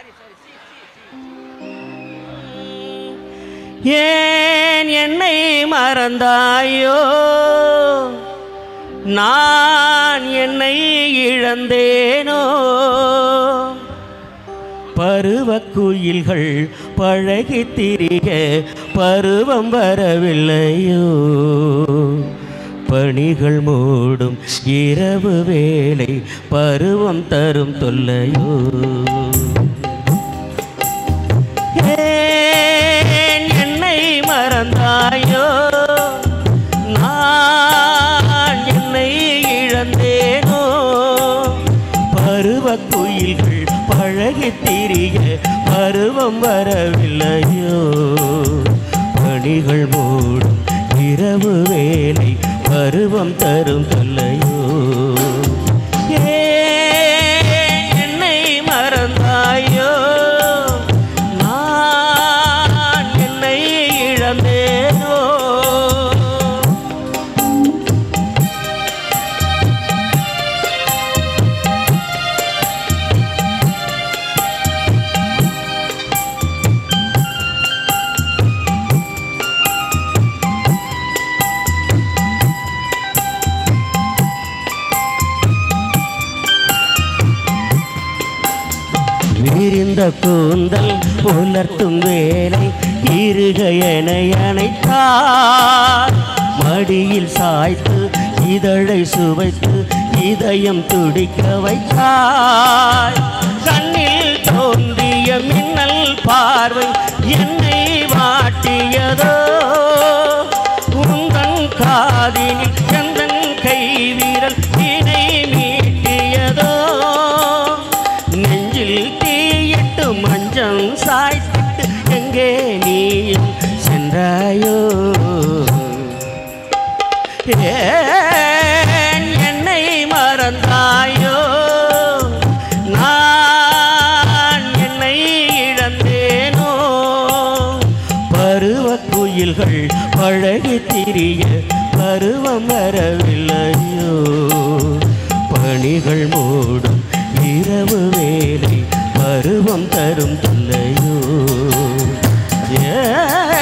ஏன் என்னை மறந்தாயோ, நான் என்னை இழந்தேனோ, பருவக்குயில்கள் பழகி திரிக பருவம் வரவில்லையோ, பணிகள் மூடும் இரவு வேளை பருவம் தரும் தொல்லையோ, ஏன் என்னை மறந்தாயோ, நான் என்னை இழந்தேனோ, பருவக்குயில்கள் பழகி திரிய பருவம் வரவில்லையோ, பணிகள் மூடும் இரவு வேளை பருவம் தரும் தொல்லையோ, ஏன் என்னை மறந்தாயோ, நான் என்னை இழந்தேனோ. விரிந்த கூந்தல் புலர்த்தும் வேலை இருகையனை அணைத்தார், மடியில் சாய்த்து இதழை சுவைத்து இதயம் துடிக்க வைத்தாய், கண்ணில் தோன்றிய மின்னல் பார்வை என்னை வாட்டியதோ, உந்தன் காதினில் எந்தன் கை வீரல் இணை மீட்டியதோ, நெஞ்சில் தீயிட்டு மஞ்சம் சாய்த்திட்டு எங்கே நீயும் சென்றாயோ, ஏன் என்னை மறந்தாயோ, நான் என்னை இழந்தேனோ, பருவக்குயில்கள் பழகி திரிய பருவம் வரவில்லையோ, பணிகள் மூடும் இரவு வேலை பருவம் தரும் தொல்லையோ,